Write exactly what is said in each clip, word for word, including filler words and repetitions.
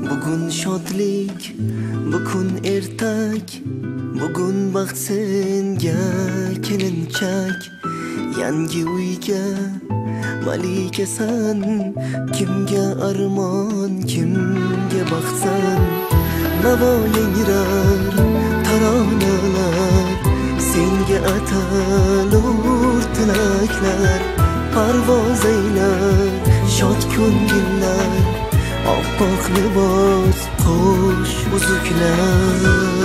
Bugun shodlik, bugun ertak, bugun baxt senga kelinchak. Yangi uyga malikasan, kimga armon, kimga baxtsan. Navo yangrar taronalar, senga atalur tilaklar. Parvoz aylar shod ko'ngillar, oppoq libos qo'sh uzuklar.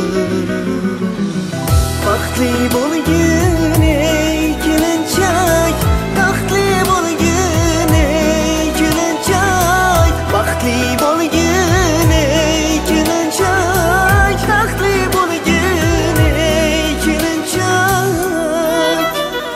Baxtli bo'lgin ey kelinchak, baxtli bo'lgin ey kelinchak. Baxtli bo'lgin ey kelinchak, baxtli bo'lgin ey kelinchak.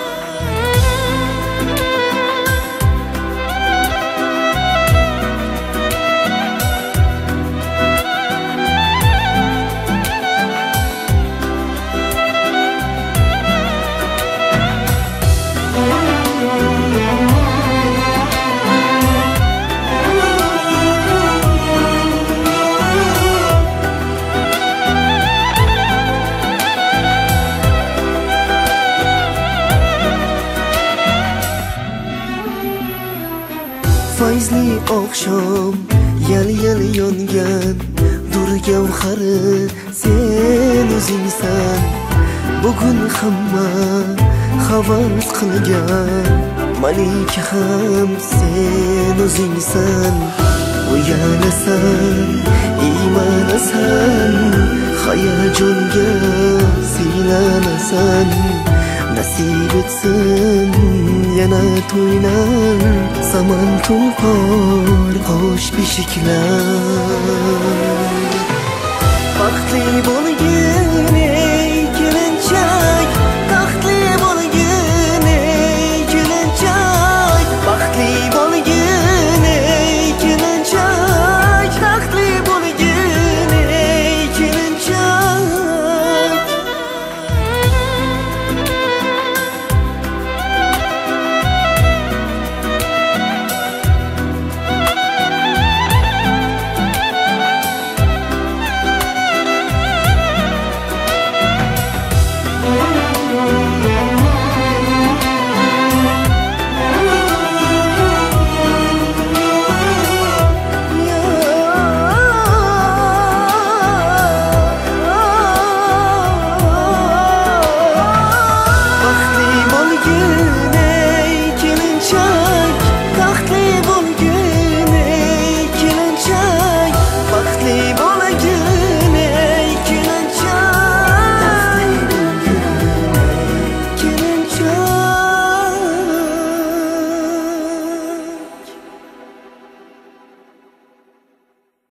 Fayzli oqshom yal-yal yongan, dur gavhari sen o'zingsan. Bugun hamma havas qilgan, malika ham sen o'zingsan. Uyalasan, iymanasan, hayajonga siylanasan. Nasib etsin yana to'ylar, zaman to'por qo'sh beshiklar. Baxtli bo'l